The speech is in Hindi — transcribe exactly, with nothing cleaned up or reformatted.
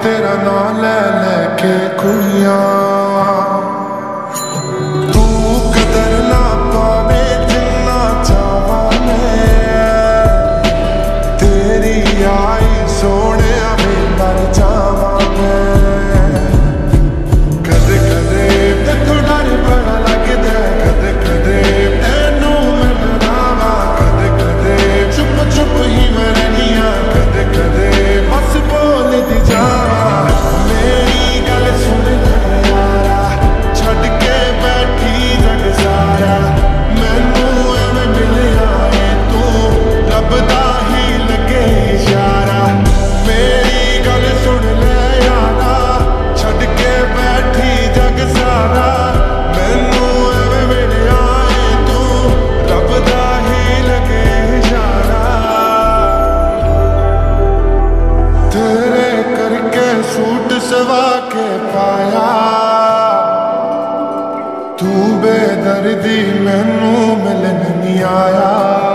तेरा नाम ले लेके कुड़िया तू कदर ना पावे जिन्ना चावा मैं तेरी आई सोने में मर जावा मैं कदे कदे तेथों डर बड़ा लगदा कदे कदे तेनू मनावा कदे कदे चुप चुप ही मैं रहनिया कदे कदे बस बोल दी जावा मेरी गल सुन ले यारा छड़ के बैठी जग सारा मैनू एवें मिलिया है तू लभदा ही लगे इशारा मेरी गल सुन ले यारा छड़ के बैठी जग सारा मैनू एवें मिलिया है तू लभदा ही लगे इशारा तेरे करके सूट सवा के पाया तू बेदर्दी मैनू मिलन नहीं आया।